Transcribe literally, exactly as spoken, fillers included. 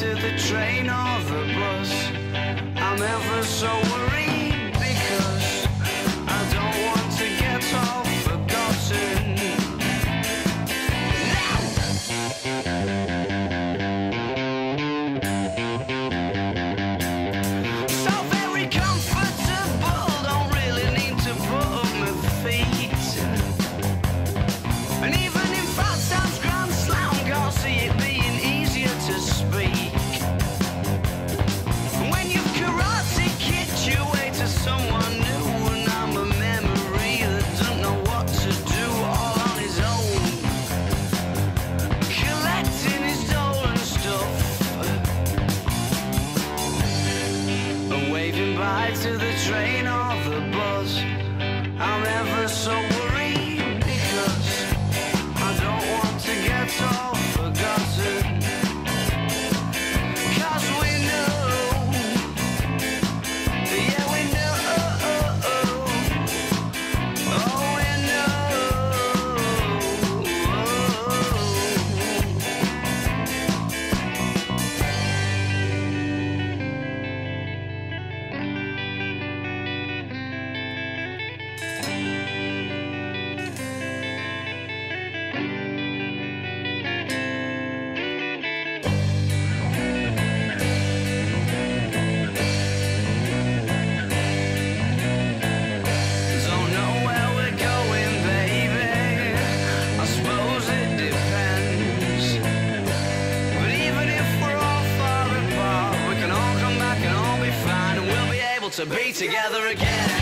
to the train or the bus. I'm ever so worried because I don't want to get all forgotten. So very comfortable, don't really need to put up my feet. And even if that sounds grand slam, can't see it being easier to speak. When you've karate kicked your way to someone new, and I'm a memory that doesn't know what to do all on his own, collecting his stolen stuff and waving bye to the train or the bus. I'm ever so worried because I don't want to get all forgotten. 'Cause we know, yeah we know, oh we know. Don't know where we're going, baby. I suppose it depends. But even if we're all far apart, we can all come back and all be fine, and we'll be able to be together again.